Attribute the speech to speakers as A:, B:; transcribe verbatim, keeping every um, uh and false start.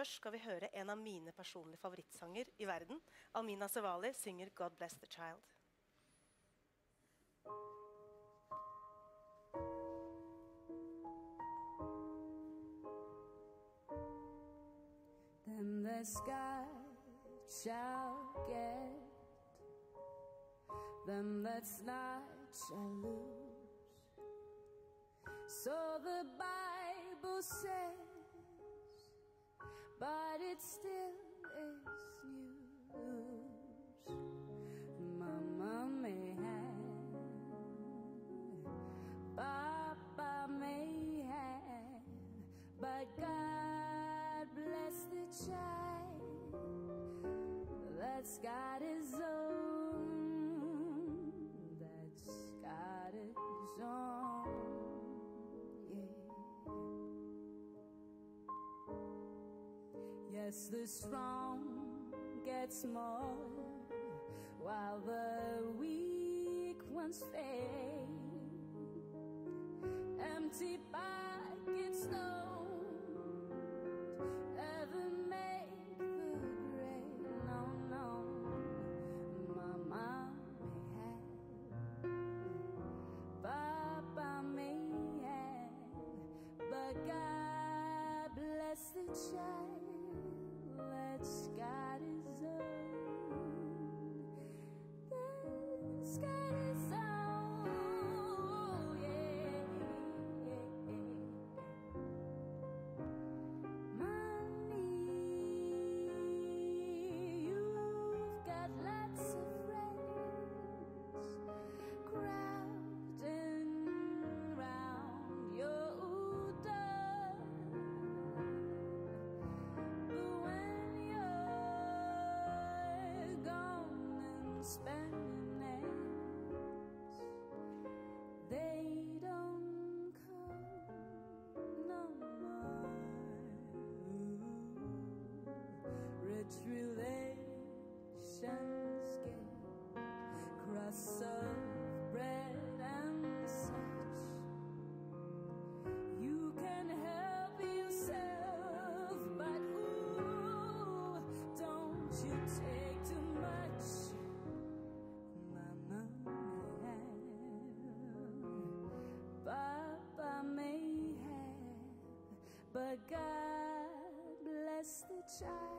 A: først skal vi høre en av mine personlige favorittsanger i verden. Amina Sewali synger God Bless the Child.
B: Then the sky shall get, them that's not shall lose. So the Bible says, but it still is news. Mama may have, Papa may have, but God bless the child that's got his own, that's got his own, yeah. Yes, the strong get small while the weak ones fade. Empty pockets don't ever make the grade. No, no, Mama may have, Papa may have, but God bless the child that's got his own, that's got his own. Relations get crust of bread and such. You can help yourself, but ooh, don't you take too much. Mama may have, Papa may have, but God bless the child